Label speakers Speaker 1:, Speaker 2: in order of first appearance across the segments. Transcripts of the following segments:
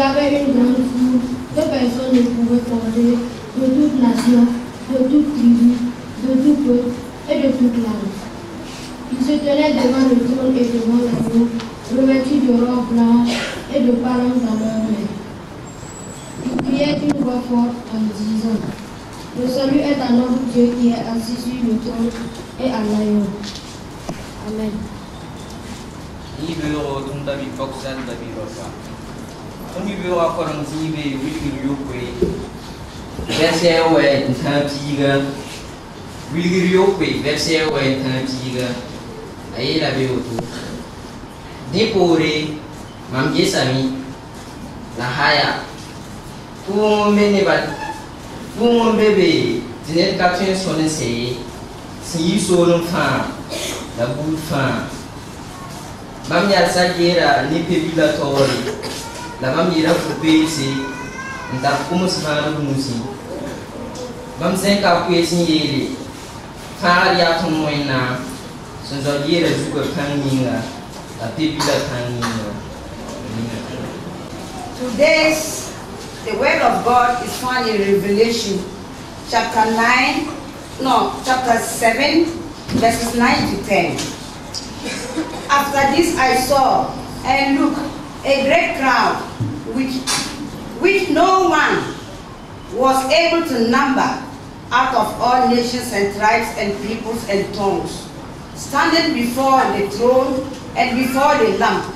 Speaker 1: avait une grande foule que personne ne pouvait porter, de toute nation, de toute tribu, de tout peuple et de toute langue. Ils se tenaient devant le trône et devant l'agneau, revêtus de robes blanches et de palmes dans leurs mains. Ils criaient d'une voix forte en disant: le salut est à notre Dieu qui est assis sur le trône et à l'agneau. Amen.
Speaker 2: Pour bébé, dîner 4 son essayé, si sur un fan, la boule fan. Mamia Sagira, ni pebila tori, la mamira fupesi, and that pumus man musi. Mamsenka Puesi, Fariatum Moina, Sanzogera Zuka Kanginga, la pebila Kanginga.
Speaker 3: Today's the word of God is found in Revelation chapter 7, verses 9 to 10. After this I saw, and look, a great crowd, which no one was able to number, out of all nations and tribes and peoples and tongues, standing before the throne and before the Lamb,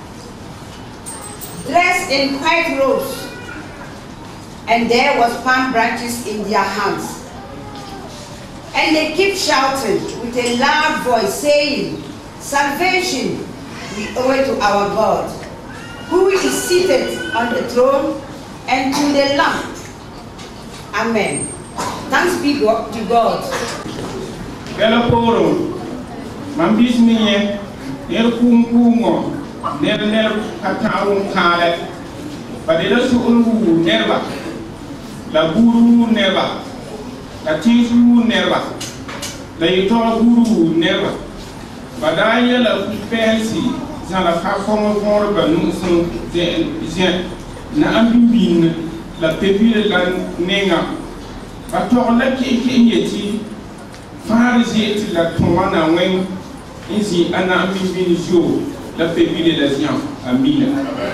Speaker 3: dressed in white robes, and there was palm branches in their hands. And they keep shouting with a loud voice, saying, salvation we owe it to our God, who is seated on the throne, and to the Lamb. Amen. Thanks be to God.
Speaker 4: Galaporo, Mambis Mie, Nerkungo, Nerner Kataun Kale, Padelasu Nerva. La guru neva, la tisu neva, la yitoa guru neva. Badaya la pensi, za la kakong ba nusung zen na ambin la pepile la nenga. Bator la ki yeti, farizet la tomana wen, insi ana ambin jo la pepile la zian, amina.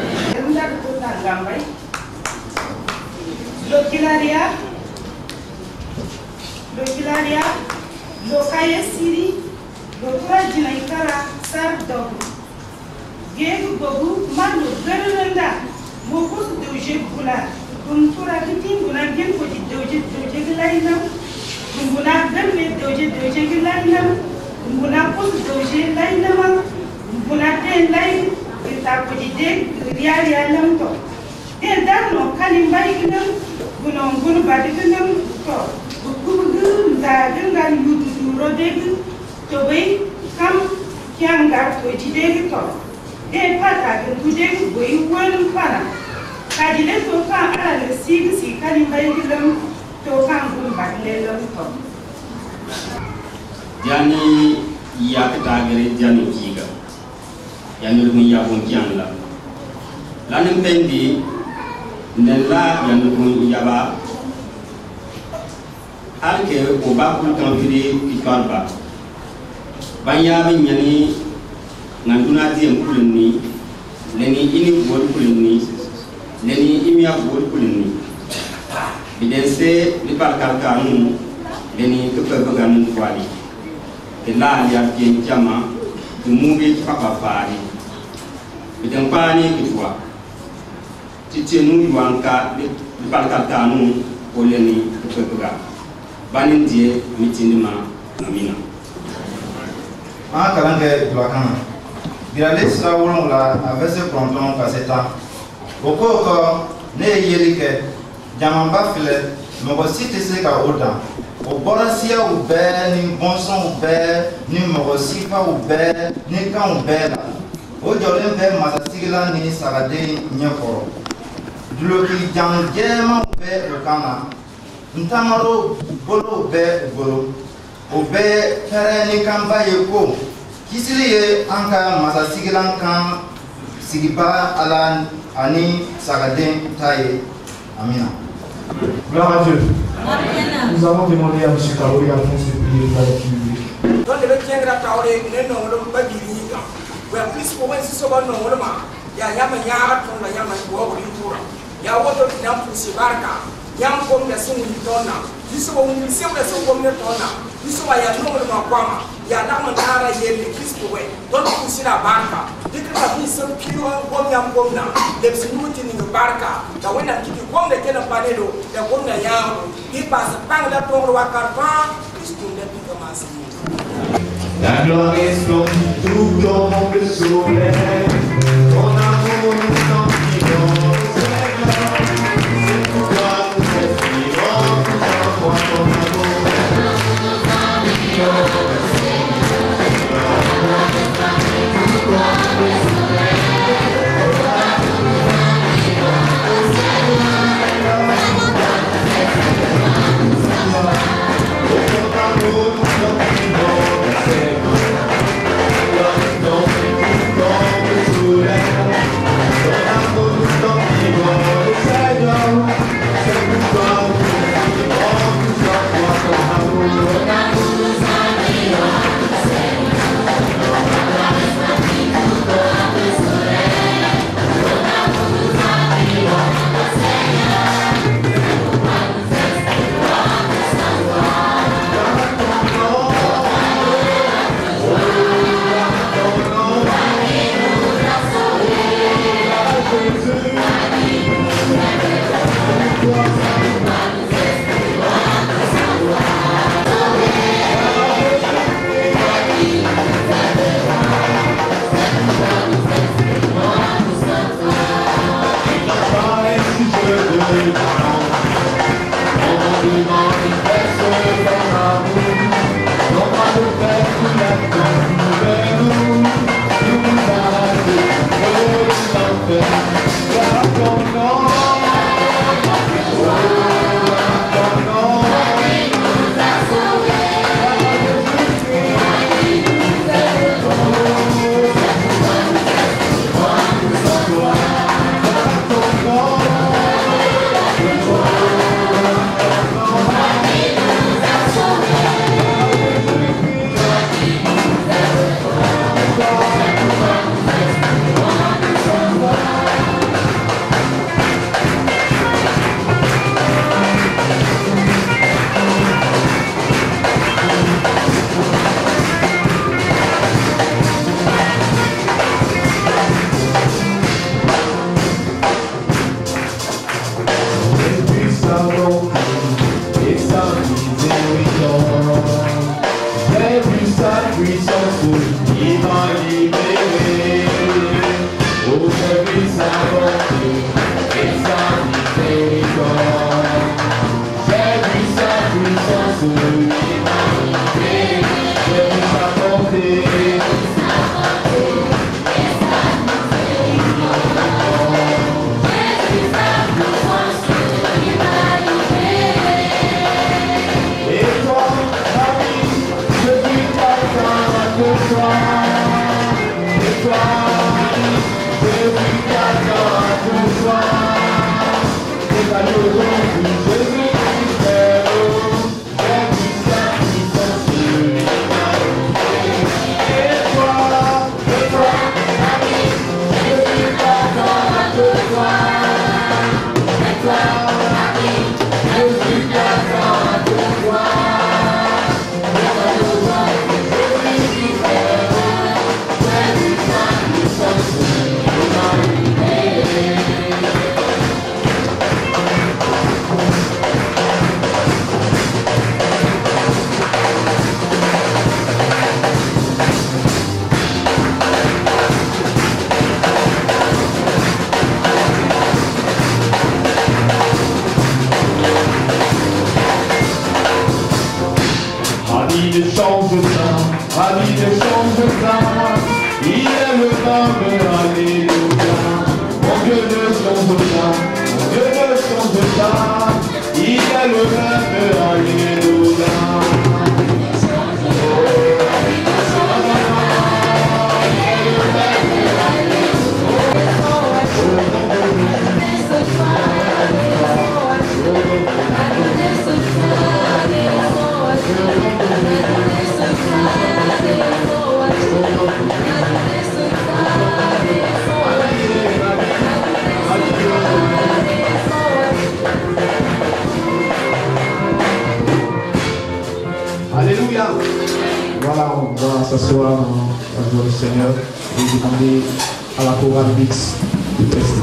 Speaker 5: Lokilaria, Lokaya Siri, Lokura Jinaikara, Sardogu, Gave Bogu, Manu, Veranda, Mokus Doje Bula, Kuntura Kitinguna, Gim for the Doje Lainam, Kumbuna, Verme Doje Lainam, Kumbuna Pus Doje Lainam, Kumbuna Ten Lain, Itapuji, Riaria Lamto. Then no Kalimbaikam. Gunung badikanam to buku dengan yutu rodeg to bay kam kiangar to jideg to de pata gudeg boy won pana kadile to kan ala si kalimbaikam to kan gun badlelam to
Speaker 6: jani yakta gere jani kiga yani mun ya bon kianla lanin bendi nella yanukun yaba alke o ba ku kan fili kitwalba banya bin yani nganduna di kulni leni ini bol kulni leni imya bol kulni bidense li barkal kanu leni ko ko ganu kwali ila ya gen jama dumugi papa fari biden pani kitwa titenu yuanka di palkatanu oleni kepega banin die mitindima amina
Speaker 7: kalange duakana birale sira wolonga avese pronton kaseta okoko ne yelike jamamba file mogo site se ka oda o borasia u be ni bonson u be ni mogo sifa u be ni kan u be la o jole be masasigila ni sagade nyekoro duloki jangema be okana ntamaro bolo be goro o be pere ni kamba yeko kisili ye anka masasigilan kan sigiba ala ani Sagaden Taye. Amina.
Speaker 8: Gloire à Dieu. Nous avons demandé à M. Kaori Alphonse de prier pour la République.
Speaker 9: Donc, le tien de la parole est né non, le pas du liga. Ouais, plus pour moi, c'est ce qu'on a, le ma. Ya yama yara ton la yama bois ou l'imura. Ya wato qui n'a plus se barca. Yam comme la son d'onna. Ils sont au lycée, la son comme d'onna. Ils sont à yano le maquama. Ya la mandara yel Christ pour ouais. Donc, c'est la barca. Dès que la vie s'en pire, comme yam comme na. Les sinuti ni barca. La wena qui comme de quel panelo. La comme na yam. Il passe par la tour ou à carpan. Ils sont les plus commencés.
Speaker 8: La gloire est splendide tout comme le soleil. Ton amour nous sentiments, Seigneur. C'est pourquoi nous respirons, nous envoie ton amour.
Speaker 10: ça, on va s'asseoir dans le Seigneur et demander à la chorale mix de tester.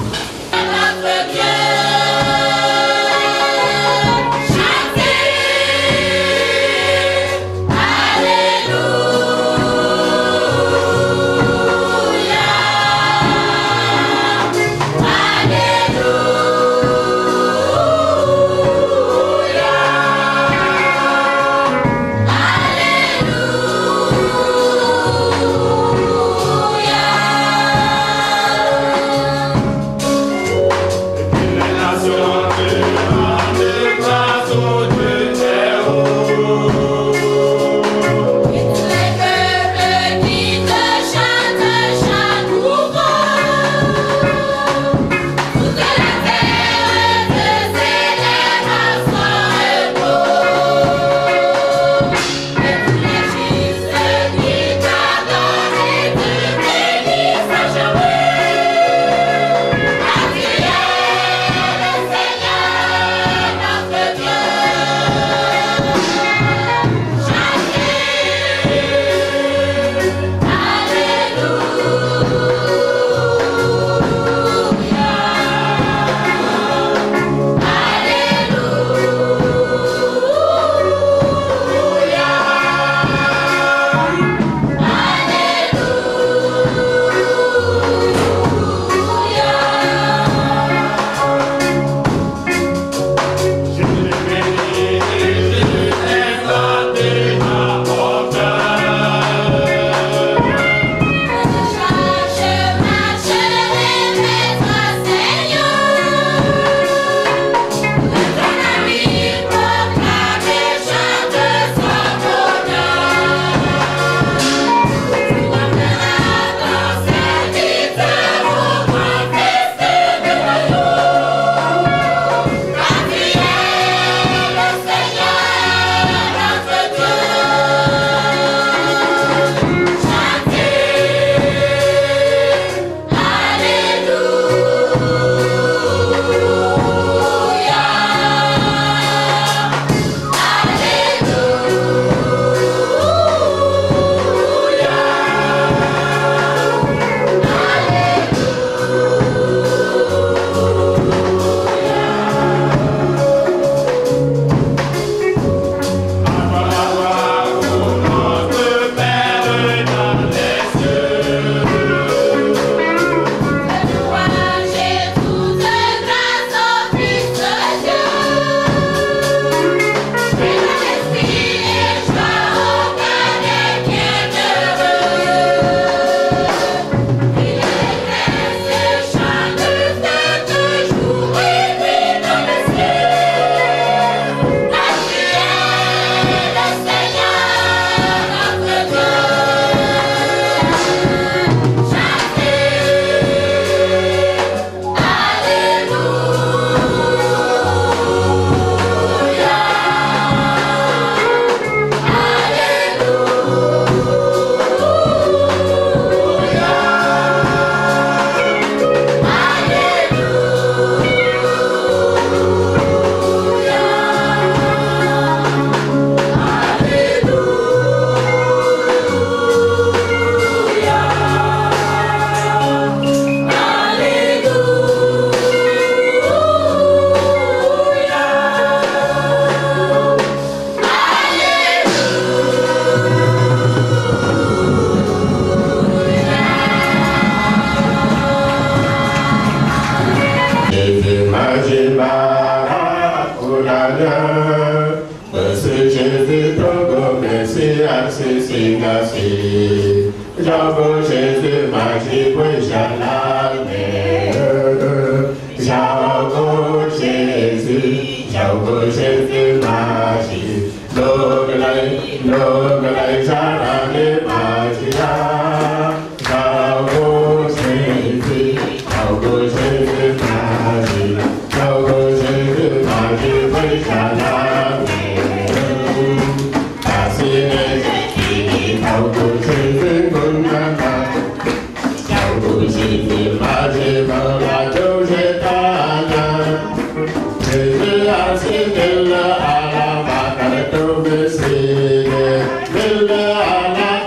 Speaker 8: Bella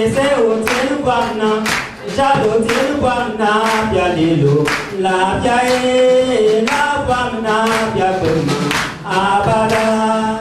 Speaker 11: se hotel bana, jalo hotel bana, bialelo, la biae, la bana, biabema, abada.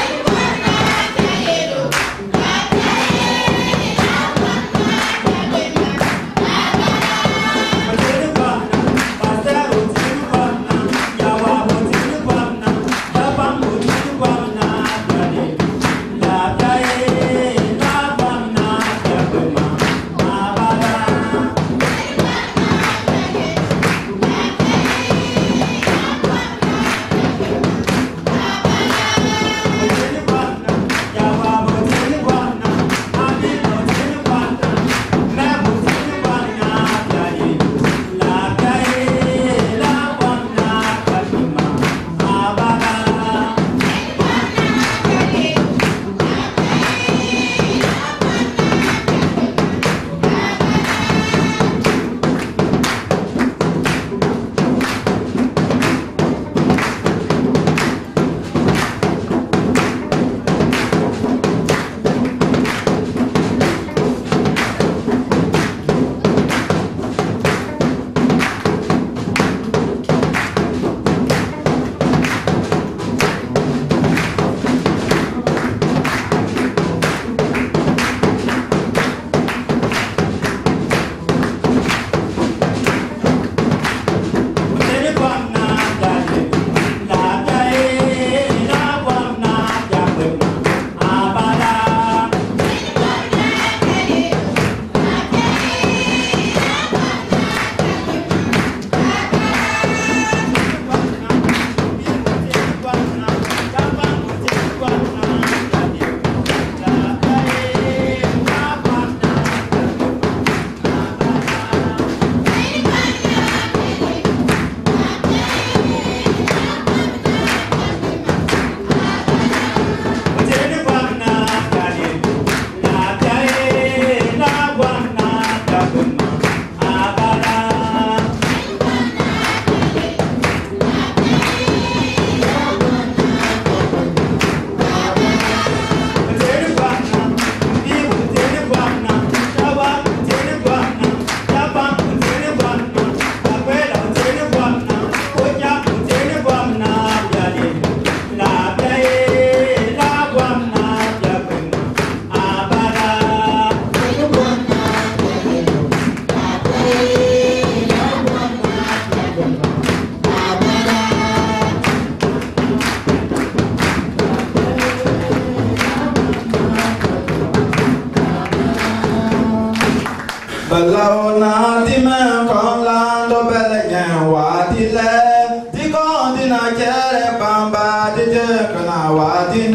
Speaker 12: Balona di me con lando belle wadi le di condina chiare bamba di te con la wadi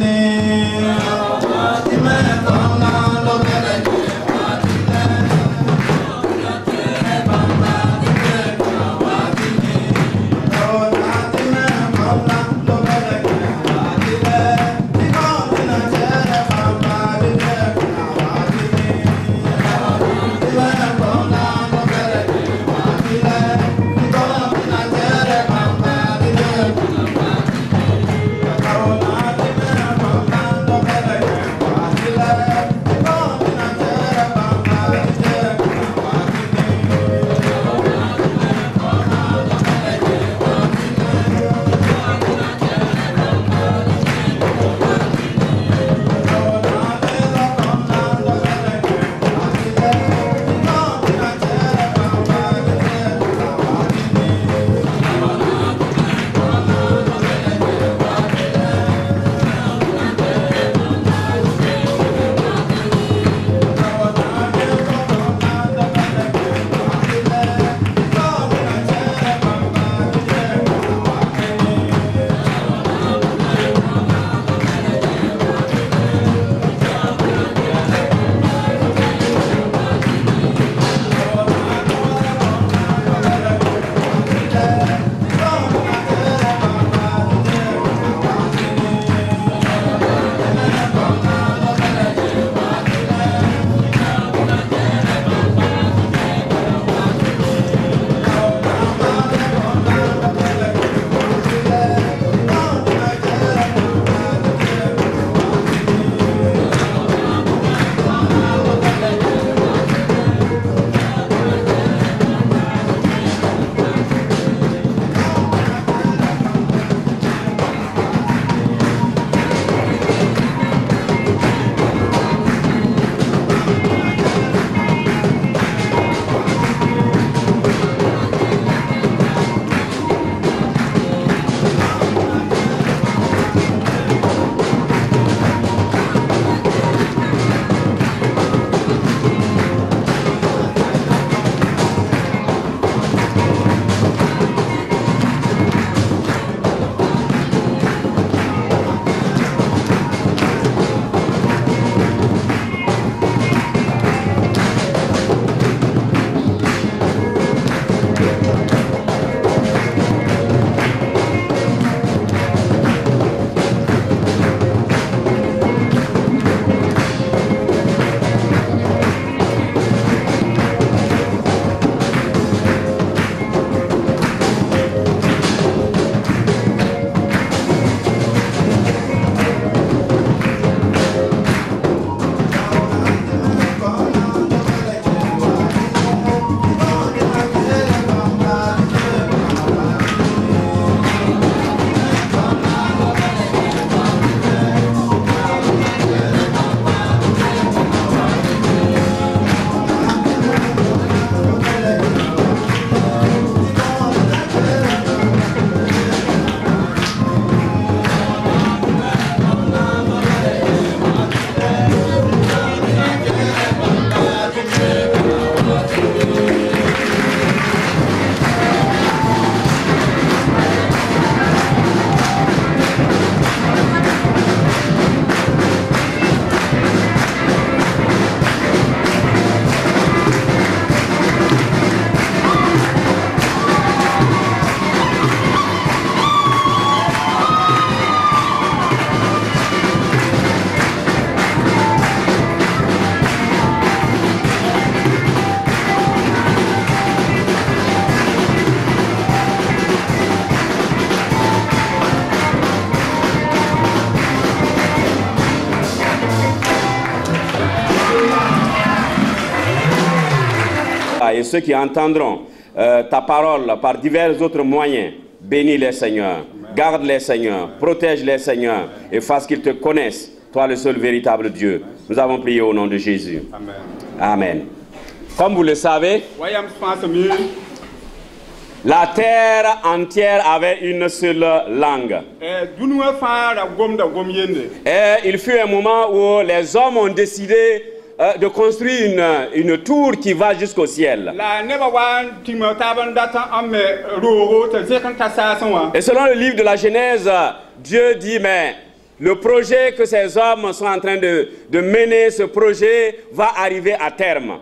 Speaker 12: ne di me con lando belle wadi le chiare bamba di te con la wadi ne balona di me con lando belle wadi le di condina chiare bamba di te con la wadi ne
Speaker 13: entendra et ceux qui entendront ta parole par divers autres moyens, bénis-les, Seigneur. Garde-les, Seigneur. Protège-les, Seigneur. Et fasse qu'ils te connaissent, toi le seul véritable Dieu. Nous avons prié au nom de Jésus.
Speaker 4: Amen.
Speaker 13: Amen. Comme vous le savez, la terre entière avait une seule langue. Et il fut un moment où les hommes ont décidé de construire une tour qui va jusqu'au ciel. Et selon le livre de la Genèse, Dieu dit, mais le projet que ces hommes sont en train de mener, ce projet va arriver à terme.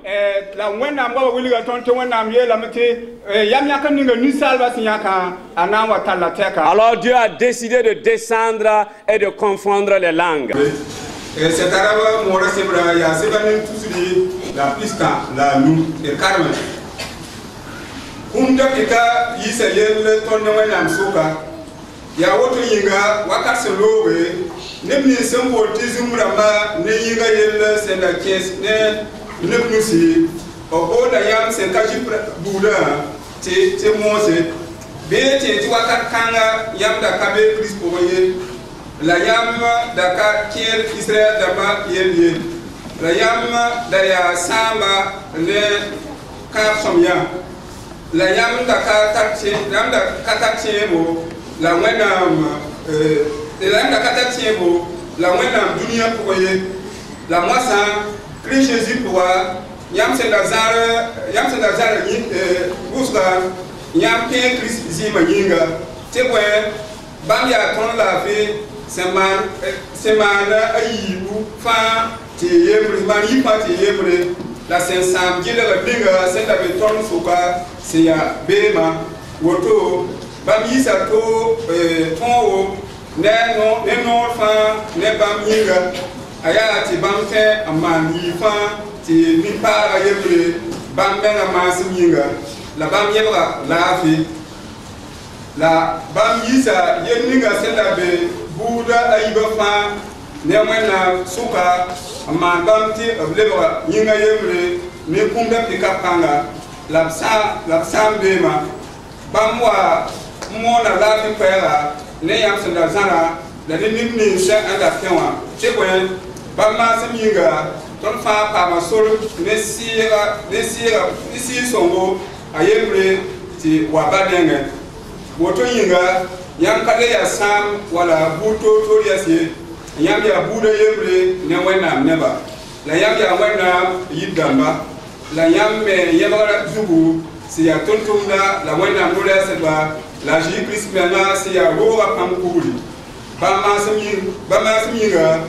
Speaker 13: Alors Dieu a décidé de descendre et de confondre les langues.
Speaker 14: C'est arabe mora sebra ya sebanin tusuli la pista la nu e carmen kumda kita yisayel tonne wanam soka ya woto yinga wakase lowe nebni sembo tizumrama ne yinga yel senda kes ne nebnusi oboda yam senkaji buda te mose be te wakat kanga yam da kabe crispo ye la yam daka kiel Israël dama yel la yam da ya samba le kapsomya la yam daka tachi yam da katachi bo la wenam la yam da katachi bo la wenam dunia poye la moisa Christ Jésus pour yam se lazare ni busla yam ke Christ zima yinga tebwe bamya ton la vie semana ayibu fa te yebre mani fa te yebre la sensam gila la binga senda beton suka se ya bema woto bam yisa to tonwo ne fa ne bam yinga aya ti bam te amani fa ti mi para yebre bam benga masim yinga la bam yebra la fi la bam yisa yeninga senda be buda ayiba fa ne mena suka man bamti obleba yinga yemre ne kumda pikapanga lapsa bema bamwa mona la fi pera ne yam senda zara la ne nimni se anda kenwa chekwen bamma simyinga ton fa pa masol ne si songo ayemre ti wabadenge woto yinga yam kale ya sam wala buto to yasi yam ya buda yebre ne wena neba la yam ya wena yidamba la yam me yebara zubu si ya tontumda la wena mula seba la ji krispena si ya roa pankuli bama saminga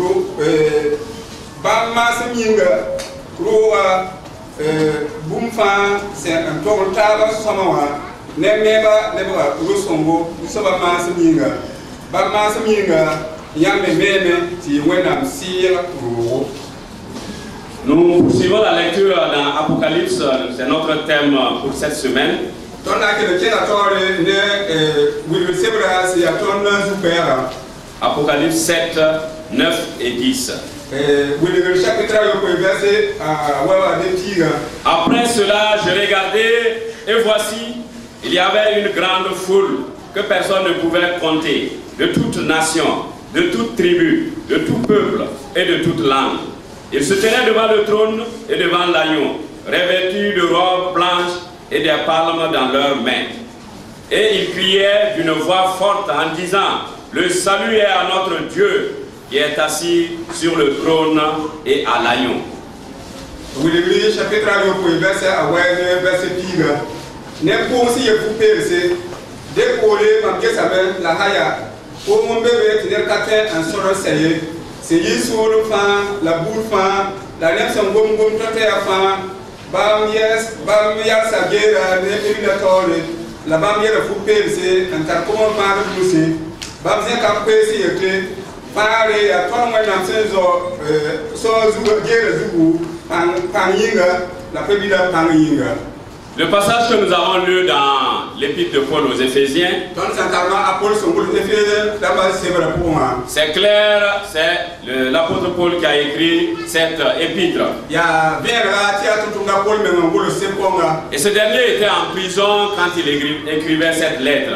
Speaker 14: roa bumfa se antol taba samawa nemeba lebra rusongo usoba masaminga ba masaminga yambe meme ti wenam sira ro.
Speaker 13: Nous poursuivons la lecture dans Apocalypse, c'est notre thème pour cette semaine. Apocalypse 7, 9 et 10. Après cela, je regardais et voici, il y avait une grande foule que personne ne pouvait compter, de toute nation, de toute tribu, de tout peuple et de toute langue. Ils se tenaient devant le trône et devant l'agneau, revêtus de robes blanches et des palmes dans leurs mains. Et ils criaient d'une voix forte en disant, « Le salut est à notre Dieu qui est assis sur le trône et à l'agneau. »
Speaker 14: c'est yisolo fa la boule fa la nepson gom gom tote fa bam yes sagera ne eliminatoire la bam yera fu perse en tar comment ma de bam zen kam pesi yete pare ya ton wa nam senzo so zugo gera zugo pan yinga la pebida pan yinga.
Speaker 13: Le passage que nous avons lu dans l'épître de Paul aux Éphésiens, c'est clair, c'est l'apôtre Paul qui a écrit cette épître. Et ce dernier était en prison quand il écrivait cette lettre.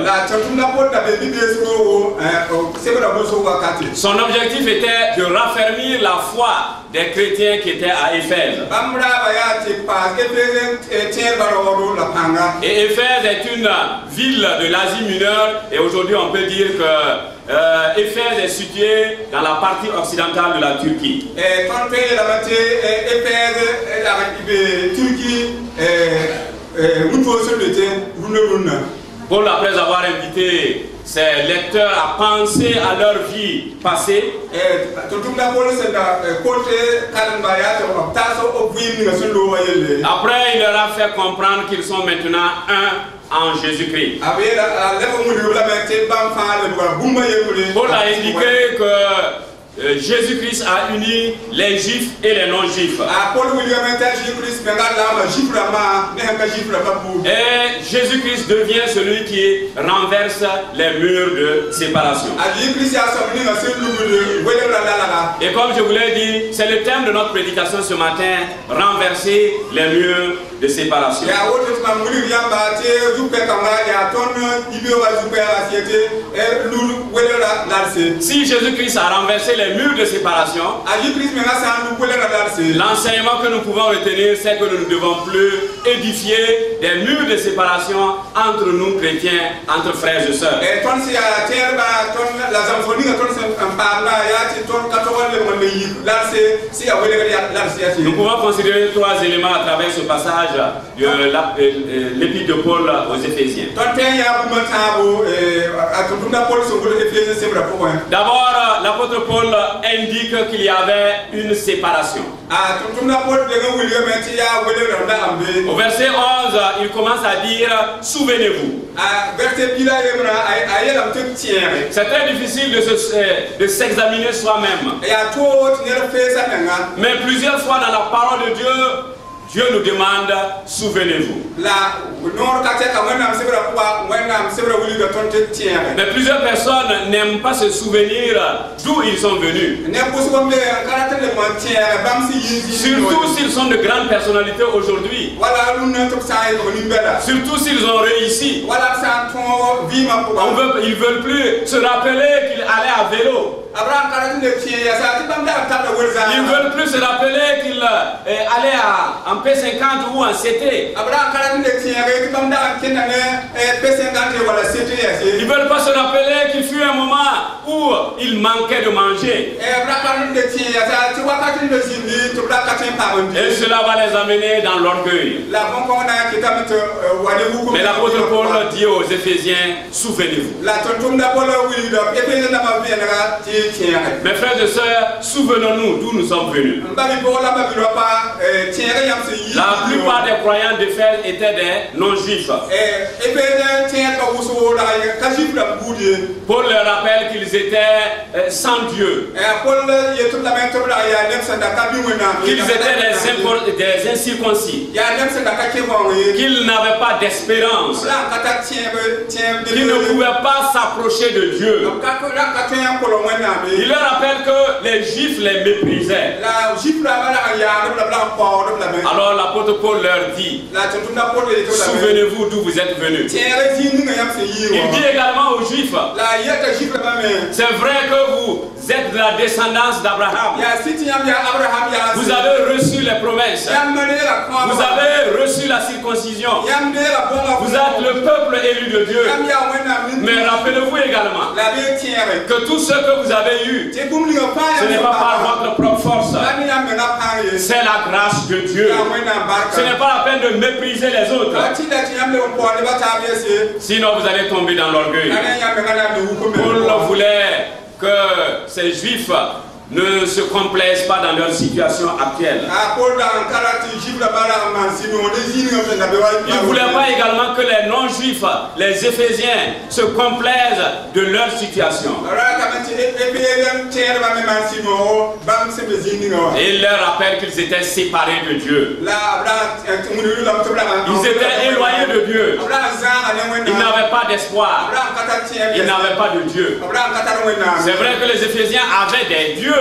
Speaker 13: Son objectif était de raffermir la foi des chrétiens qui étaient à Éphèse. Et Éphèse est une ville de l'Asie mineure et aujourd'hui on peut dire que Éphèse est située dans la partie occidentale de la Turquie. Paul, après avoir invité ses lecteurs à penser à leur vie passée, après il leur a fait comprendre qu'ils sont maintenant un en Jésus-Christ. Paul a indiqué que Jésus-Christ a uni les juifs et les non-juifs. Et Jésus-Christ devient celui qui renverse les murs de séparation. Et comme je vous l'ai dit, c'est le thème de notre prédication ce matin, renverser les murs de séparation. Si Jésus-Christ a renversé les murs de séparation, l'enseignement que nous pouvons retenir, c'est que nous ne devons plus édifier des murs de séparation entre nous chrétiens, entre frères et sœurs. Nous pouvons considérer trois éléments à travers ce passage de l'épître de Paul aux Éphésiens. D'abord, l'apôtre Paul indique qu'il y avait une séparation. Au verset 11, il commence à dire « Souvenez-vous ». C'est très difficile de s'examiner soi-même. Mais plusieurs fois dans la parole de Dieu, Dieu nous demande, souvenez-vous. Mais plusieurs personnes n'aiment pas se souvenir d'où ils sont venus. Surtout s'ils sont de grandes personnalités aujourd'hui. Surtout s'ils ont réussi. Ils ne veulent plus se rappeler qu'ils allaient à vélo. Ils ne veulent plus se rappeler qu'ils allaient en P50 ou en CT. Ils ne veulent pas se rappeler qu'il fut un moment où il manquait de manger. Et cela va les amener dans l'orgueil. Mais l'apôtre Paul dit aux Éphésiens, souvenez-vous. Mes frères et sœurs, souvenons-nous d'où nous sommes venus. La plupart des croyants d'Éphèse étaient des non-juifs. Paul leur rappelle qu'ils étaient sans Dieu. Qu'ils étaient des incirconcis. Qu'ils n'avaient pas d'espérance. Qu'ils ne pouvaient pas s'approcher de Dieu. Il leur rappelle que les Juifs les méprisaient. Alors l'apôtre Paul leur dit, souvenez-vous d'où vous êtes venus. Il dit également aux Juifs, c'est vrai que vous êtes de la descendance d'Abraham. Vous avez reçu les promesses. Vous avez reçu la circoncision. Vous êtes le peuple élu de Dieu. Mais rappelez-vous également que tout ce que vous avez eu, ce n'est pas par votre propre force. C'est la grâce de Dieu. Ce n'est pas la peine de mépriser les autres. Sinon vous allez tomber dans l'orgueil. Paul voulait que ces Juifs ne se complaisent pas dans leur situation actuelle. Il ne voulait pas également que les non-juifs, les Éphésiens, se complaisent de leur situation. Et il leur rappelle qu'ils étaient séparés de Dieu. Ils étaient éloignés de Dieu. Ils n'avaient pas d'espoir. Ils n'avaient pas de Dieu. C'est vrai que les Éphésiens avaient des dieux.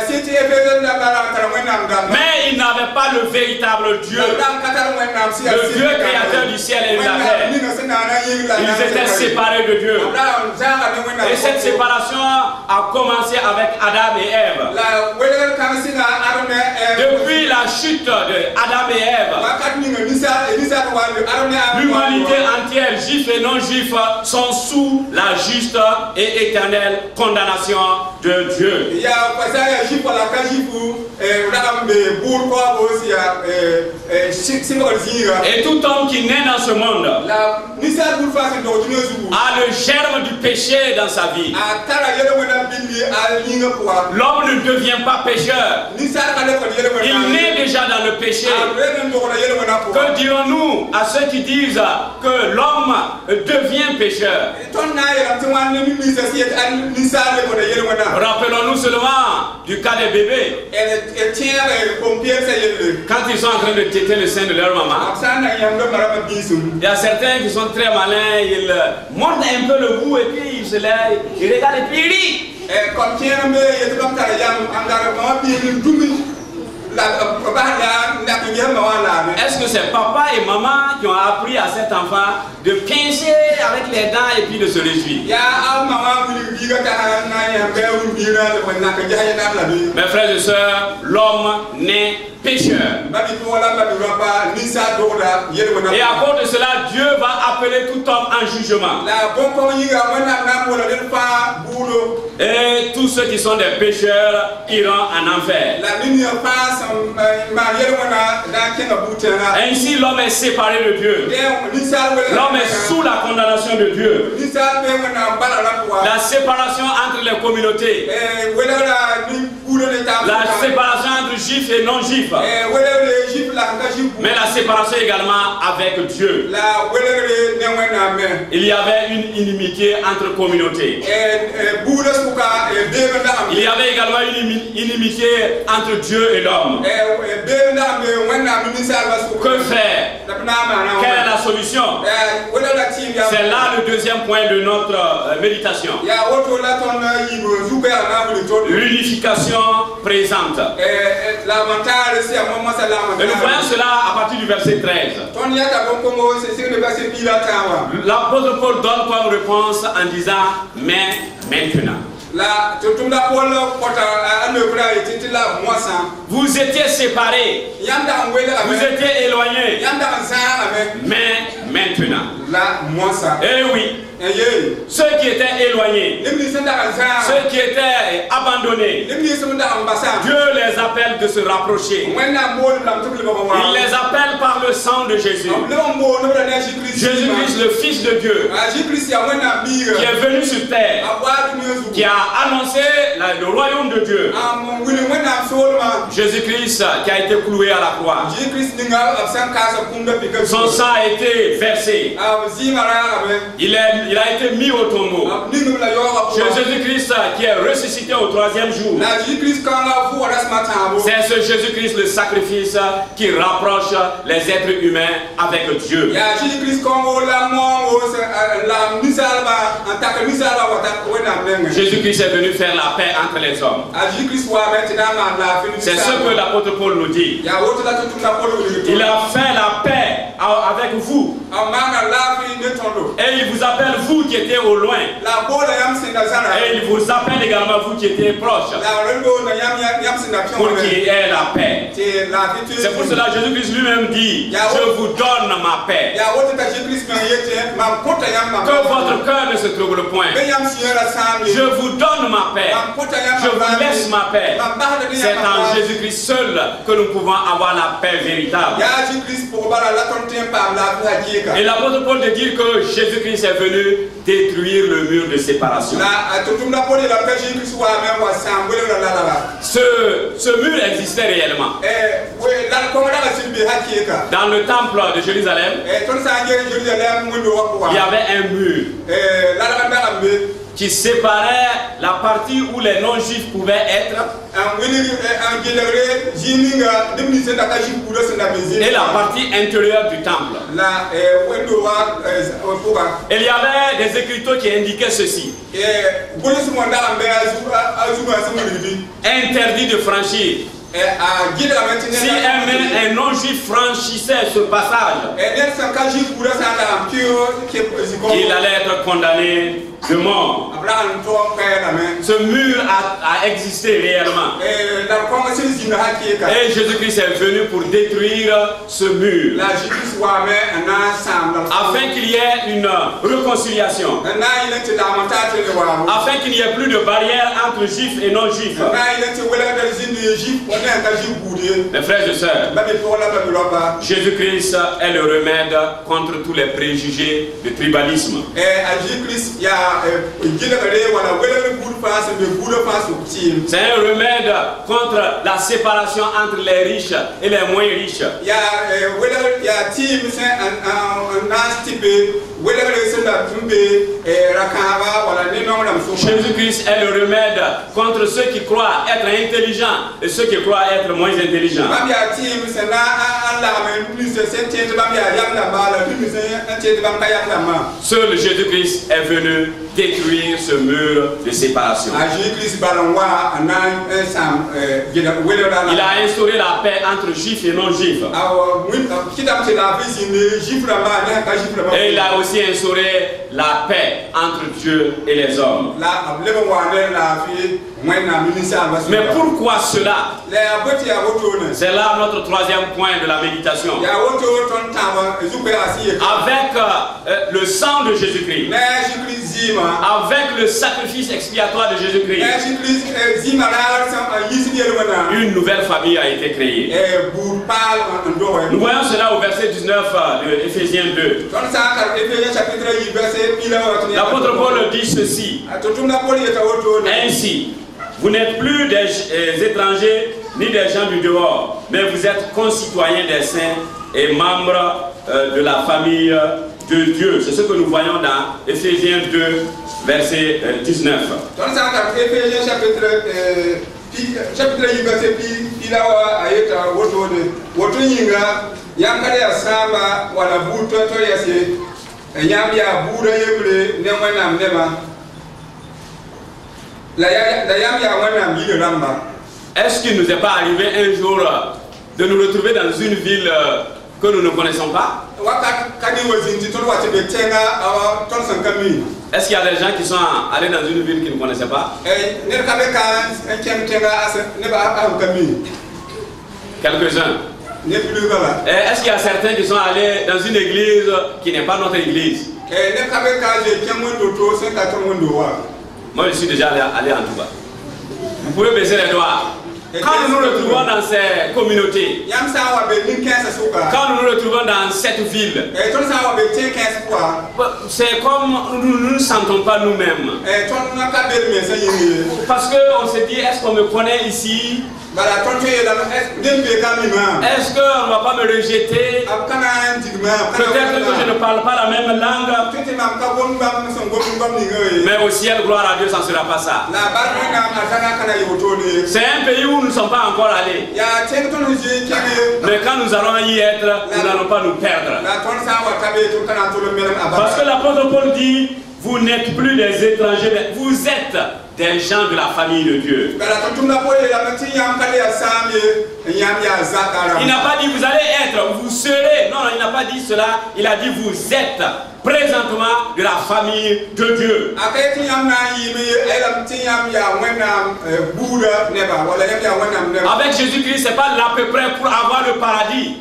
Speaker 13: Mais ils n'avaient pas le véritable Dieu. Le Dieu créateur du ciel et de la terre. Ils étaient séparés de Dieu. Et cette séparation a commencé avec Adam et Ève. Depuis la chute de Adam et Ève, l'humanité entière, juifs et non-juifs, sont sous la juste et éternelle condamnation de Dieu. Et tout homme qui naît dans ce monde a le germe du péché dans sa vie. L'homme ne devient pas pécheur. Il naît déjà dans le péché. Que dirons-nous à ceux qui disent que l'homme devient pécheur? Rappelons-nous seulement du cas des bébés. Quand ils sont en train de téter le sein de leur maman, il y a certains qui sont très malins, ils mordent un peu le bout et puis ils se lèvent, ils regardent et puis ils rient. Est-ce que c'est papa et maman qui ont appris à cet enfant de pincer avec les dents et puis de se réjouir? Mes frères et sœurs, l'homme naît pécheur. Et à cause de cela, Dieu va appeler tout homme en jugement. Et tous ceux qui sont des pécheurs iront en enfer. Ainsi, l'homme est séparé de Dieu. L'homme est sous la condamnation de Dieu. La séparation entre les communautés. La séparation entre juifs et non-juifs. Mais la séparation également avec Dieu. Il y avait une inimitié entre communautés. Il y avait également une inimitié entre Dieu et l'homme. Que faire? Quelle est la solution? C'est là le deuxième point de notre méditation. L'unification présente. Et nous voyons cela à partir du verset 13. L'apôtre Paul donne comme réponse en disant mais maintenant. Vous étiez séparés, vous étiez éloignés, mais maintenant. Eh oui. Ceux qui étaient éloignés, ceux qui étaient abandonnés, Dieu les appelle de se rapprocher. Il les appelle par le sang de Jésus. Jésus-Christ, le Fils de Dieu, qui est venu sur terre, qui a annoncé le royaume de Dieu. Jésus-Christ qui a été cloué à la croix. Son sang a été versé. Il a été mis au tombeau. Jésus-Christ qui est ressuscité au troisième jour. C'est ce Jésus-Christ le sacrifice qui rapproche les êtres humains avec Dieu. Jésus-Christ est venu faire la paix entre les hommes. C'est ce que l'apôtre Paul nous dit. Il a fait la paix avec vous. Et il vous appelle vous qui étiez au loin. Et il vous appelle également vous qui étiez proches. Pour qu'il y ait la paix. C'est pour cela que Jésus-Christ lui-même dit, je vous donne ma paix. Que votre cœur ne se trouble point. Je vous donne ma paix. Je vous laisse ma paix. C'est en Jésus-Christ seul que nous pouvons avoir la paix véritable. Et l'apôtre Paul de dire que Jésus-Christ est venu détruire le mur de séparation. Ce mur existait réellement. Dans le temple de Jérusalem, il y avait un mur qui séparait la partie où les non-juifs pouvaient être et la partie intérieure du temple. Et il y avait des écritures qui indiquaient ceci: interdit de franchir. Si un non-juif franchissait ce passage, il allait être condamné de mort. Ce mur a existé réellement. Et Jésus-Christ est venu pour détruire ce mur, afin qu'il y ait une réconciliation, afin qu'il n'y ait plus de barrière entre juifs et non-juifs. Mes frères et sœurs, Jésus-Christ est le remède contre tous les préjugés de tribalisme. C'est un remède contre la séparation entre les riches et les moins riches. Jésus-Christ est le remède contre ceux qui croient être intelligents et ceux qui croient être moins intelligents. Seul Jésus-Christ est venu détruire ce mur de séparation. Il a instauré la paix entre juifs et non-juifs. Et il a aussi instauré la paix entre Dieu et les hommes. Mais pourquoi cela? C'est là notre troisième point de la méditation. Avec le sang de Jésus-Christ, avec le sacrifice expiatoire de Jésus-Christ, une nouvelle famille a été créée. Nous voyons cela au verset 19 de Éphésiens 2. L'apôtre Paul dit ceci: ainsi, vous n'êtes plus des étrangers ni des gens du dehors, mais vous êtes concitoyens des saints et membres de la famille de Dieu. C'est ce que nous voyons dans Éphésiens 2, verset 19. Est-ce qu'il ne nous est pas arrivé un jour de nous retrouver dans une ville que nous ne connaissons pas? Est-ce qu'il y a des gens qui sont allés dans une ville qu'ils ne connaissaient pas? Quelques-uns. Est-ce qu'il y a certains qui sont allés dans une église qui n'est pas notre église? Moi je suis déjà allé en Touba. Vous pouvez baisser les doigts. Quand nous nous retrouvons dans ces communautés, quand nous nous retrouvons dans cette ville, c'est comme nous ne nous sentons pas nous-mêmes. Parce qu'on se dit, est-ce qu'on me connaît ici? Est-ce qu'on ne va pas me rejeter? Peut-être que je ne parle pas la même langue. Mais au ciel, gloire à Dieu, ça ne sera pas ça. C'est un pays où nous ne sommes pas encore allés. Mais quand nous allons y être, nous n'allons pas nous perdre. Parce que l'apôtre Paul dit, vous n'êtes plus des étrangers, mais vous êtes des gens de la famille de Dieu. Il n'a pas dit vous allez être, vous serez. Non, il n'a pas dit cela. Il a dit vous êtes présentement de la famille de Dieu. Avec Jésus-Christ, ce n'est pas l'à peu près pour avoir le paradis.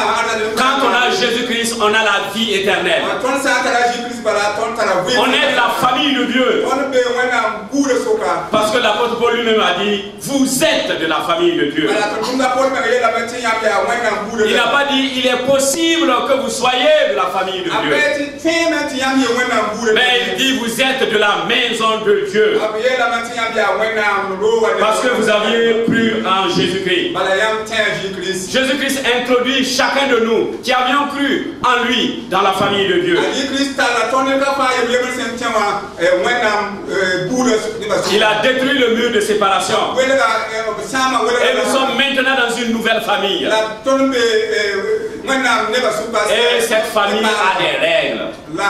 Speaker 13: Quand on a Jésus-Christ, on a la vie éternelle. On est de la famille de Dieu. Parce que l'apôtre Paul lui-même a dit, vous êtes de la famille de Dieu. Il n'a pas dit, il est possible que vous soyez de la famille de Dieu. Mais il dit, vous êtes de la maison de Dieu. Parce que vous aviez cru en Jésus-Christ. Jésus-Christ introduit chacun de nous qui avions cru en lui dans la famille de Dieu. Il a détruit le mur de séparation. Et nous sommes maintenant dans une nouvelle famille. Et cette famille a des règles.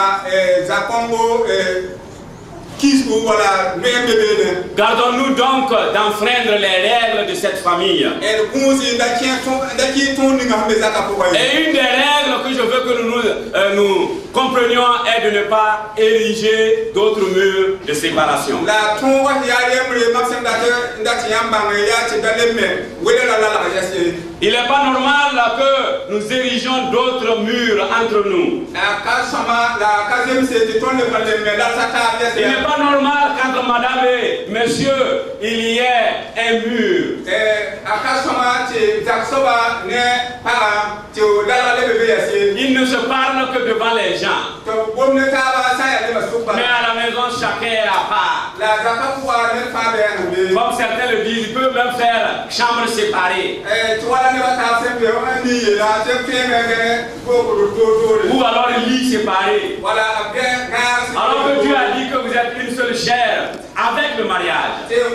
Speaker 13: Gardons-nous donc d'enfreindre les règles de cette famille. Et une des règles que je veux que nous comprenions est de ne pas ériger d'autres murs de séparation. Il n'est pas normal que nous érigions d'autres murs entre nous. Il n'est pas normal qu'entre madame et monsieur, il y ait un mur. Il ne se parle que devant les gens. Mais à la maison, chacun est à part. Comme certains le disent, ils peuvent même faire chambre séparée. Ou alors lit séparé. Alors que Dieu a dit que vous êtes une seule chair avec le mariage.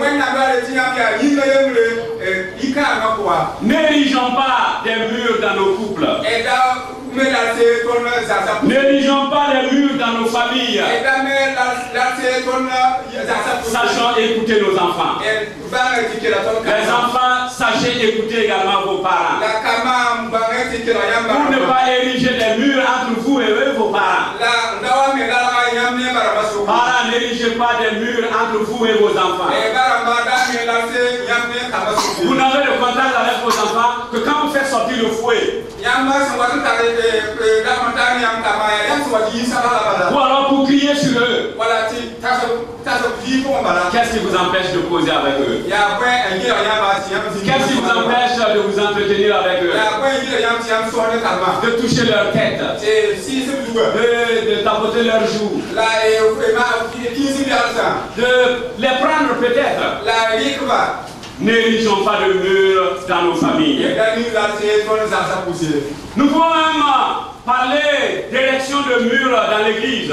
Speaker 13: N'érigeons pas des murs dans nos couples. N'érigeons pas des murs dans nos familles. Sachons écouter nos enfants. Les enfants, sachez écouter également vos parents. Pour ne pas ériger des murs entre vous et vos parents. Parents, n'érigez pas des murs entre vous et vos enfants. Vous n'avez de contact avec vos enfants que quand vous faites sortir le fouet. Ou alors pour crier sur eux. Qu'est-ce qui vous empêche de causer avec eux? Qu'est-ce qui vous empêche de vous entretenir avec eux? De toucher leur tête. De tapoter leurs joues. De les prendre peut-être. N'érigeons pas de mur dans nos familles. Nous pouvons même parler d'érection de murs dans l'église.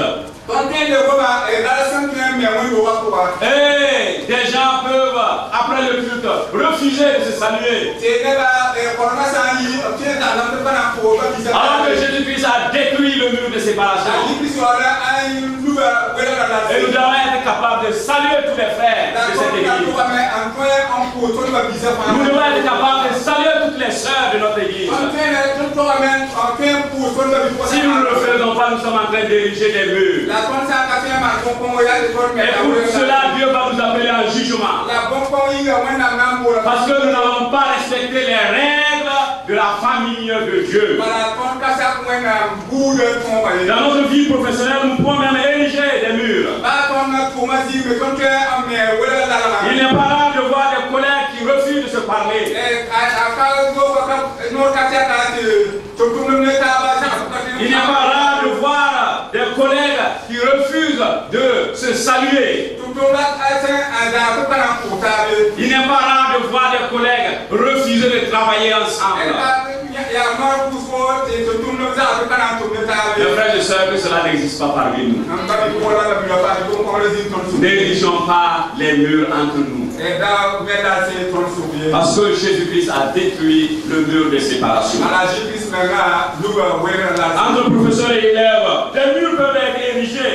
Speaker 13: Et des gens peuvent, après le culte, refuser de se saluer. Alors que Jésus-Christ a détruit le mur de séparation. Et nous devons être capables de saluer tous les frères de cette église. Nous devons être capables de saluer toutes les sœurs de notre église. Si nous ne le faisons pas, nous sommes en train d'ériger des murs. Et pour cela, Dieu va nous appeler en jugement. Parce que nous n'avons pas respecté les règles de la famille de Dieu. Dans notre vie professionnelle, nous pouvons même ériger des murs. Il n'est pas rare de voir des collègues qui refusent de se parler. Il n'est pas rare de voir des collègues qui refusent de se saluer. Il n'est pas rare de voir des collègues refuser de travailler ensemble. Mes frères et sœurs, que cela n'existe pas parmi nous. N'érigeons pas les murs entre nous. Parce que Jésus-Christ a détruit le mur de séparation. Entre professeurs et élèves, les murs peuvent être érigés.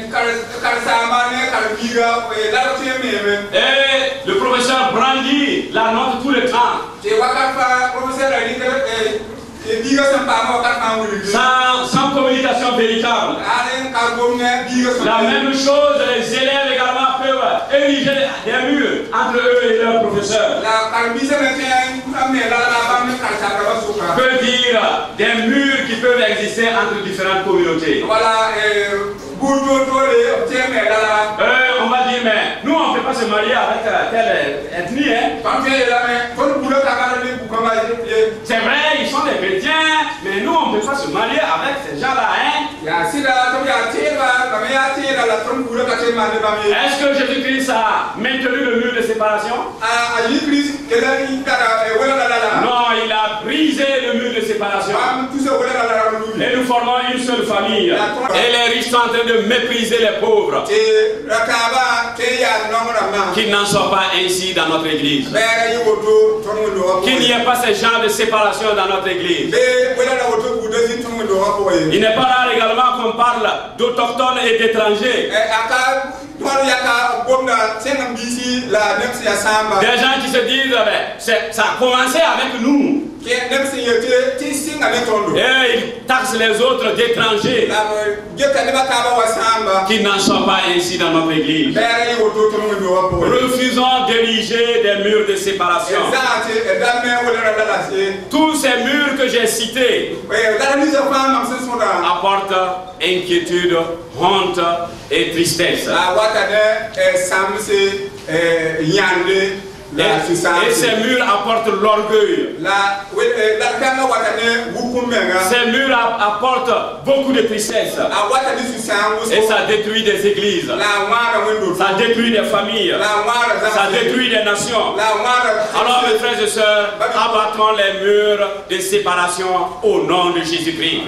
Speaker 13: Et le professeur brandit la note tout le temps. Sans communication véritable. La même chose, les élèves également peuvent ériger des murs entre eux et leurs professeurs. Peut dire des murs qui peuvent exister entre différentes communautés. On va dire, mais nous on ne peut pas se marier avec telle ethnie. Hein? C'est vrai, ils sont des chrétiens, mais nous on ne peut pas se marier avec ces gens-là. Hein? Est-ce que Jésus-Christ a maintenu le mur de séparation? Non, il a brisé le mur de séparation. Et nous formons une seule famille. Et les riches sont en train de mépriser les pauvres. Qu'il n'en soit pas ainsi dans notre église. Qu'il n'y ait pas ce genre de séparation dans notre église. Il n'est pas rare également qu'on parle d'autochtones et d'étrangers. Des gens qui se disent, ça a commencé avec nous. Et ils taxent les autres d'étrangers. Qu'ils n'en soient pas ainsi dans notre église. Refusons d'ériger des murs de séparation. Tous ces murs que j'ai cités apportent inquiétude, honte et tristesse. Et ces murs apportent l'orgueil. Ces murs apportent beaucoup de tristesse. Et ça détruit des églises. Ça détruit des familles. Ça détruit des nations. Alors mes frères et sœurs, abattons les murs de séparation au nom de Jésus-Christ.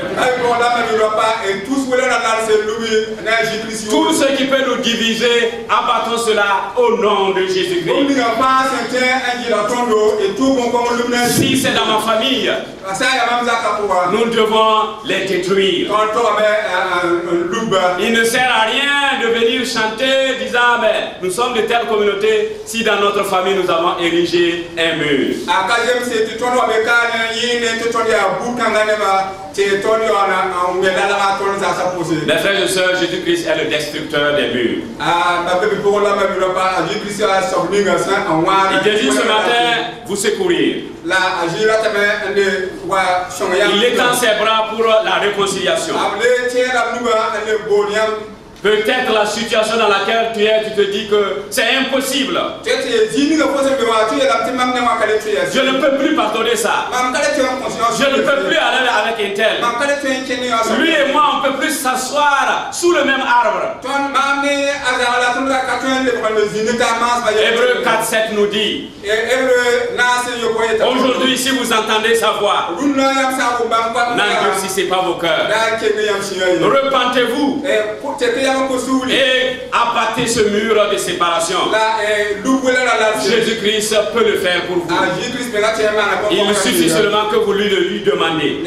Speaker 13: Tout ce qui peut nous diviser, abattons cela au nom de Jésus-Christ. Si c'est dans ma famille, nous devons les détruire. Il ne sert à rien de venir chanter disant nous sommes de telle communauté si dans notre famille nous avons érigé un mur. Mes frères et sœurs, Jésus-Christ est le destructeur des murs. Il te dit ce matin, vous secourir. Il étend ses bras pour la réconciliation. Peut-être la situation dans laquelle tu es, tu te dis que c'est impossible. Je ne peux plus pardonner ça. Je ne peux plus aller avec un tel. Lui et moi, on ne peut plus s'asseoir sous le même arbre. Hébreux 4:7 nous dit, aujourd'hui, si vous entendez sa voix, n'endurcissez pas vos cœurs. Repentez-vous et abattez ce mur de séparation. Jésus-Christ peut le faire pour vous. Il suffit seulement que vous lui demandez.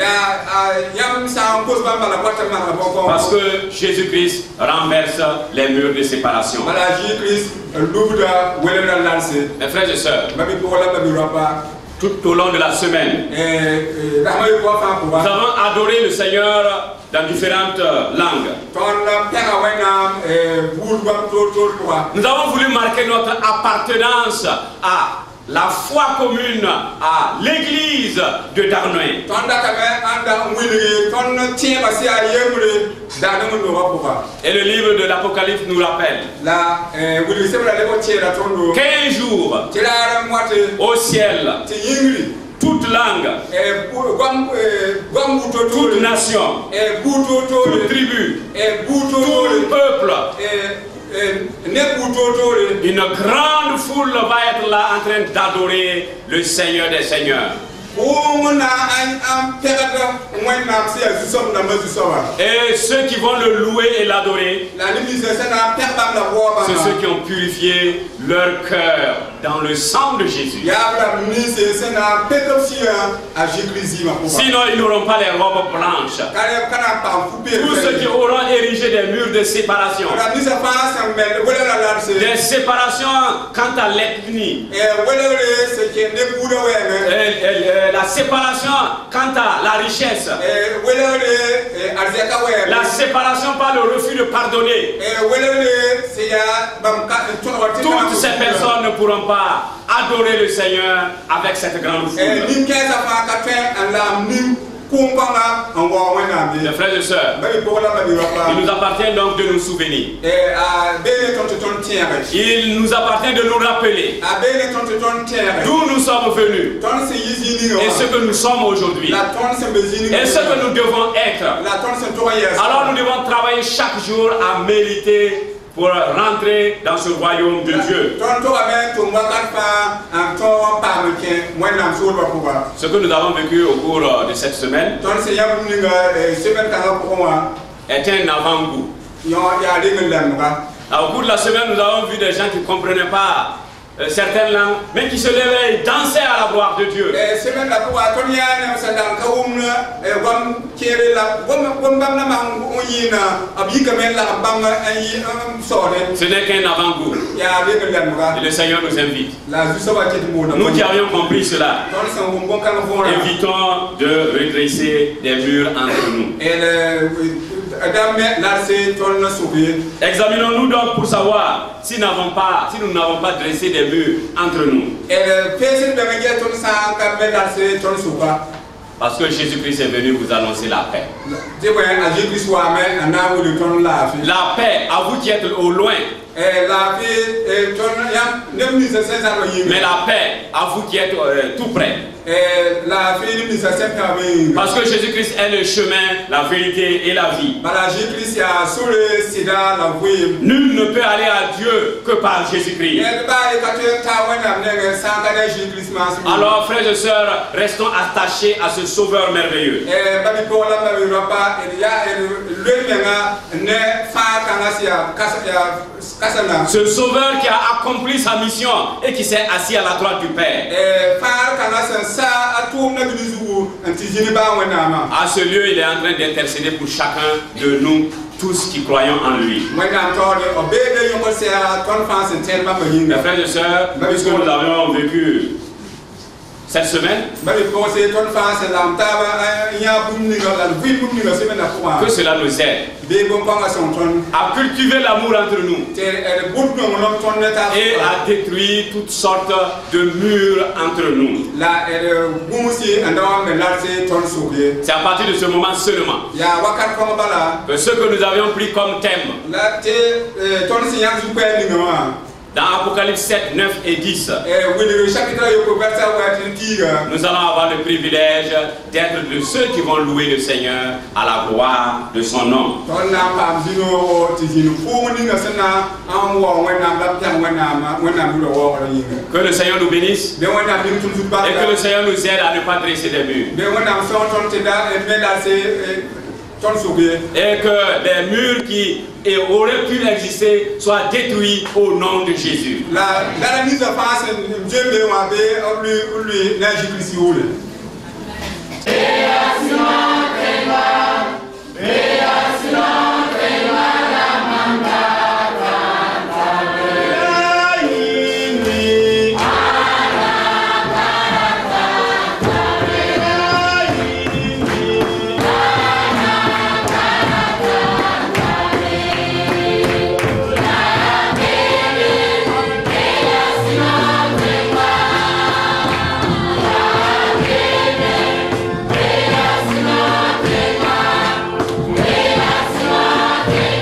Speaker 13: Parce que Jésus-Christ renverse les murs de séparation. Mes frères et sœurs, tout au long de la semaine, nous avons adoré le Seigneur dans différentes langues. Nous avons voulu marquer notre appartenance à la foi commune à l'église de Darnoin. Et le livre de l'Apocalypse nous rappelle 15 jours au ciel, toute langue, toute nation, toute tribu, tout peuple, une grande foule va être là en train d'adorer le Seigneur des Seigneurs. Et ceux qui vont le louer et l'adorer, c'est ceux qui ont purifié leur cœur dans le sang de Jésus. Sinon, ils n'auront pas les robes blanches. Tous ceux qui auront érigé des murs de séparation, des séparations quant à l'ethnie, la séparation quant à la richesse, la séparation par le refus de pardonner. Toutes ces personnes ne pourront pas adorer le Seigneur avec cette grande foule. Mes frères et sœurs, il nous appartient donc de nous souvenir. Il nous appartient de nous rappeler d'où nous sommes venus et ce que nous sommes aujourd'hui et ce que nous devons être. Alors nous devons travailler chaque jour à mériter pour rentrer dans ce royaume de Dieu. Ce que nous avons vécu au cours de cette semaine est un avant-goût. Au cours de la semaine, nous avons vu des gens qui ne comprenaient pas certaines langues, mais qui se levaient et dansaient à la gloire de Dieu. Ce n'est qu'un avant-goût. Et le Seigneur nous invite. Nous qui avions compris cela, évitons de redresser des murs entre nous. Examinons-nous donc pour savoir si nous n'avons pas dressé des murs entre nous. Parce que Jésus-Christ est venu vous annoncer la paix. La paix, à vous qui êtes au loin. Mais la paix, à vous qui êtes tout près. Parce que Jésus-Christ est le chemin, la vérité et la vie. Nul ne peut aller à Dieu que par Jésus-Christ. Alors, frères et sœurs, restons attachés à ce Sauveur merveilleux. Ce Sauveur qui a accompli sa mission et qui s'est assis à la droite du Père. À ce lieu, il est en train d'intercéder pour chacun de nous, tous qui croyons en lui. Mes frères et sœurs, puisque nous avions vécu cette semaine, que cela nous aide à cultiver l'amour entre nous et à détruire toutes sortes de murs entre nous. C'est à partir de ce moment seulement que ce que nous avions pris comme thème dans Apocalypse 7, 9 et 10, nous allons avoir le privilège d'être de ceux qui vont louer le Seigneur à la gloire de son nom. Que le Seigneur nous bénisse et que le Seigneur nous aide à ne pas dresser des murs. Et que les murs qui auraient pu exister soient détruits au nom de Jésus.
Speaker 15: Yeah.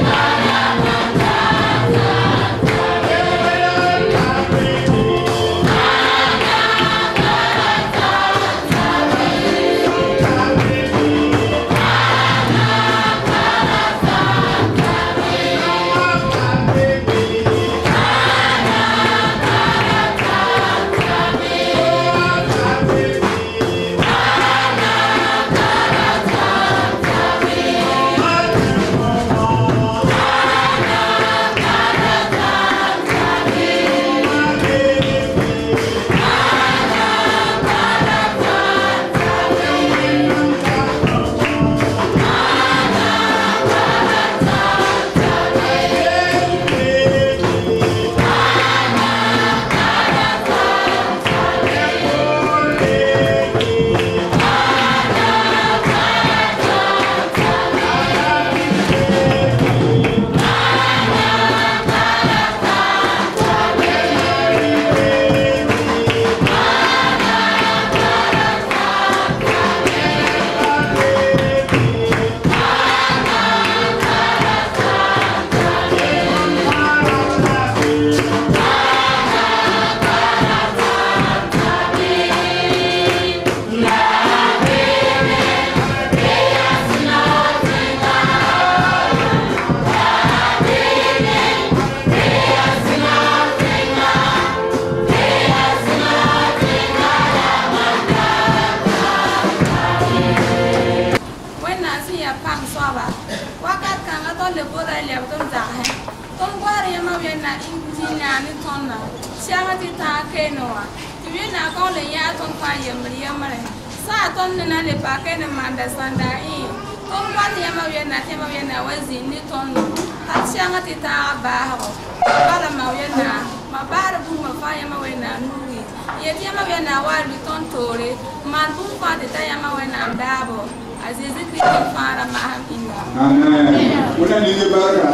Speaker 15: ya ton da he ton gwari ya ma we na injinia ni ton na sianga ti ta ke no wa ti we na ko le ya ton pa ye mri ya mare sa ton na le pa ke na manda sanda i ton gwari ya ma we na wa zini ton no ta sianga ti ta ba ho bala ma we na ma bara bu ma fa ya ma we na nuri ye ti ma we na wa lu ton tore man bu fa ti ta ya ma we na ndabo azizi ti fa ra ma ha inna
Speaker 14: amen una ni baraka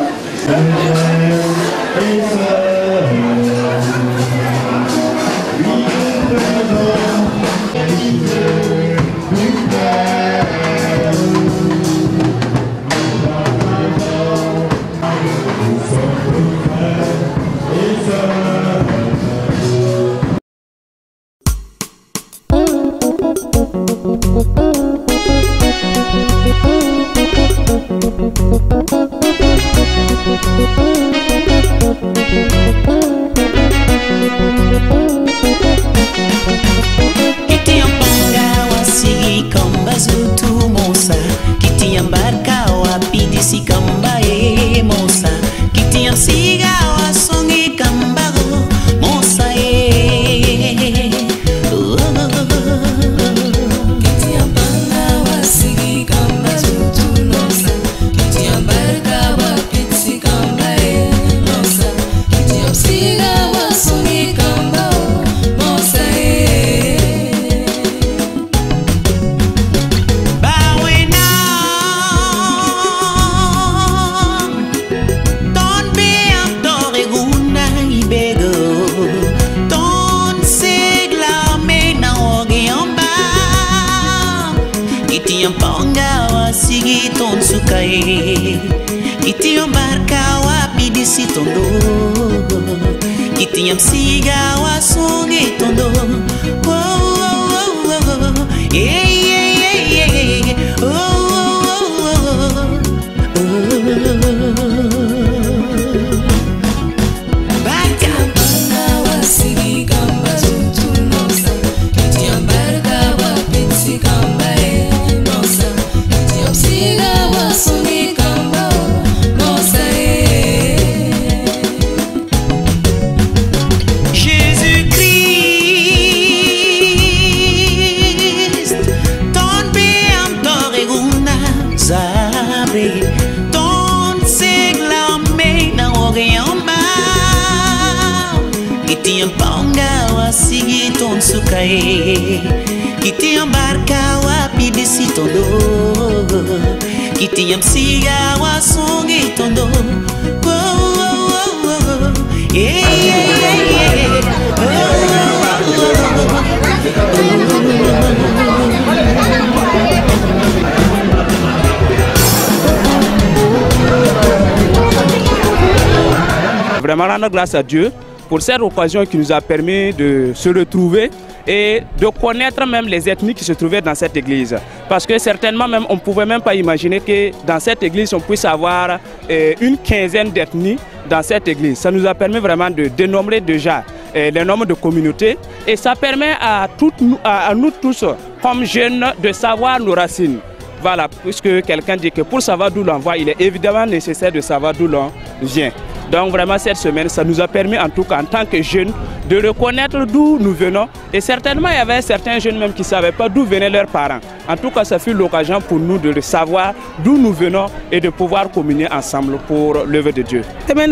Speaker 16: Vraiment rendre grâce à Dieu pour cette occasion qui nous a permis de se retrouver et de connaître même les ethnies qui se trouvaient dans cette église. Parce que certainement même on ne pouvait même pas imaginer que dans cette église on puisse avoir une quinzaine d'ethnies dans cette église. Ça nous a permis vraiment de dénombrer déjà le nombre de communautés et ça permet à nous tous comme jeunes de savoir nos racines. Voilà, puisque quelqu'un dit que pour savoir d'où l'on va, il est évidemment nécessaire de savoir d'où l'on vient. Donc vraiment cette semaine, ça nous a permis en tout cas en tant que jeunes de reconnaître d'où nous venons. Et certainement il y avait certains jeunes même qui ne savaient pas d'où venaient leurs parents. En tout cas ça fut l'occasion pour nous de savoir d'où nous venons et de pouvoir communier ensemble pour l'œuvre de Dieu.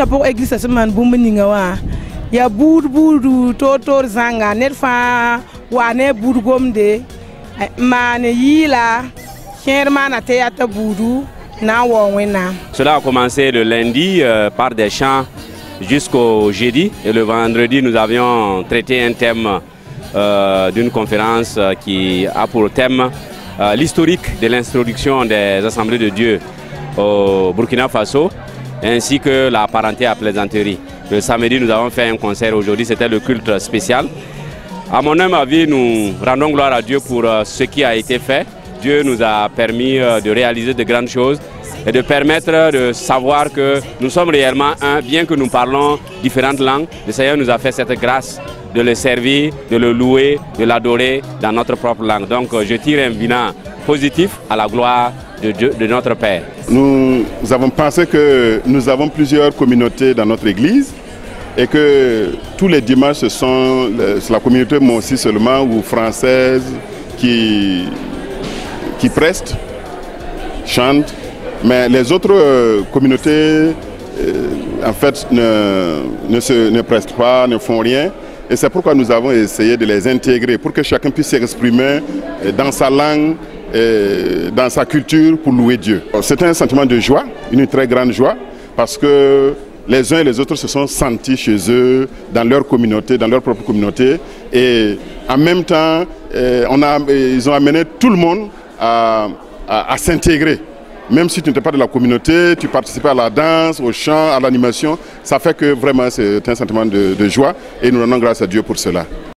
Speaker 17: Ya burbudu totor zanga nerfa wane burgomde mane yila kermana teyata budu na wonwena.
Speaker 13: Cela a commencé le lundi par des chants jusqu'au jeudi et le vendredi nous avions traité un thème d'une conférence qui a pour thème l'historique de l'introduction des assemblées de Dieu au Burkina Faso ainsi que la parenté à plaisanterie. Le samedi, nous avons fait un concert. Aujourd'hui, c'était le culte spécial. À mon humble avis, nous rendons gloire à Dieu pour ce qui a été fait Dieu nous a permis de réaliser de grandes choses et de permettre de savoir que nous sommes réellement un, bien que nous parlons différentes langues. Le Seigneur nous a fait cette grâce de le servir, de le louer, de l'adorer dans notre propre langue. Donc je tire un bilan positif à la gloire de Dieu, de notre Père.
Speaker 18: Nous avons pensé que nous avons plusieurs communautés dans notre église et que tous les dimanches, ce sont la communauté Monsi seulement ou française qui prestent, chantent, mais les autres communautés en fait ne prestent pas, ne font rien. Et c'est pourquoi nous avons essayé de les intégrer pour que chacun puisse s'exprimer dans sa langue, dans sa culture pour louer Dieu. C'est un sentiment de joie, une très grande joie, parce que les uns et les autres se sont sentis chez eux, dans leur communauté, dans leur propre communauté. Et en même temps, ils ont amené tout le monde à s'intégrer. Même si tu n'étais pas de la communauté, tu participais à la danse, au chant, à l'animation, ça fait que vraiment c'est un sentiment de joie et nous rendons grâce à Dieu pour cela.